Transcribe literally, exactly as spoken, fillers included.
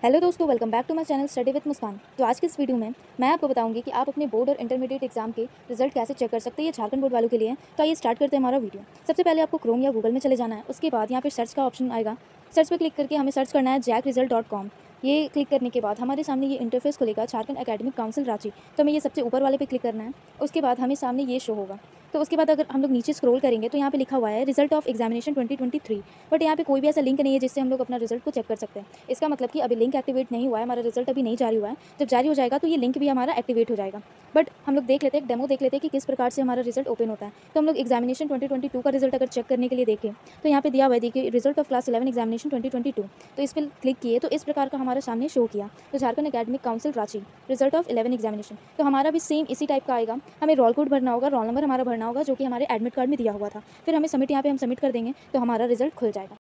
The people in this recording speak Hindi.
हेलो दोस्तों, welcome back to my channel study with Muskan. तो आज की इस वीडियो में मैं आपको बताऊंगी कि आप अपने बोर्ड और इंटरमीडिएट एग्जाम के रिजल्ट कैसे चेक कर सकते हैं। ये झारखंड बोर्ड वालों के लिए है। तो आइए स्टार्ट करते हैं हमारा वीडियो। सबसे पहले आपको क्रोम या गूगल में चले जाना है। उसके बाद यहाँ पे सर्च का ऑप्शन आएगा। सर्च पे क्लिक करके हमें सर्च करना है जैक रिजल्ट डॉट कॉम। ये क्लिक करने के बाद हमारे सामने ये इंटरफेस खुलेगा, झारखंड एकेडमिक काउंसिल रांची। तो हमें ये सबसे ऊपर वाले पे क्लिक करना है। उसके बाद हमें सामने ये शो होगा। तो उसके बाद अगर हम लोग नीचे स्क्रॉल करेंगे तो यहाँ पे लिखा हुआ है result of examination twenty twenty three. But यहाँ पे कोई भी ऐसा लिंक नहीं है जिससे हम लोग अपना रिजल्ट को चेक कर सकते हैं। इसका मतलब कि अभी लिंक एक्टिवेट नहीं हुआ है, हमारा रिजल्ट अभी नहीं जारी हुआ है। जब जारी हो जाएगा तो ये लिंक भी हमारा एक्टिवेट हो जाएगा। बट हम लोग देख लेते हैं, एक डेमो देख लेते हैं कि किस प्रकार से हमारा रिजल्ट ओपन होता है। तो हम लोग एग्जामिनेशन ट्वेंटी ट्वेंटी टू का रिजल्ट अगर चेक करने के लिए देखें तो यहाँ पे दिया हुआ है, देखिए result of class eleven examination twenty twenty two. तो इस पर क्लिक किए तो इस प्रकार का हमारे सामने शो किया। तो Jharkhand academic council Ranchi result of eleven examination. तो हमारा भी सेम इसी टाइप का आएगा। हमें रोल कोड भरना होगा, रोल नंबर हमारा भरना होगा जो कि हमारे एडमिट कार्ड में दिया हुआ था। फिर हमें सबमिट, यहाँ पे हम सबमिट कर देंगे तो हमारा रिजल्ट खुल जाएगा।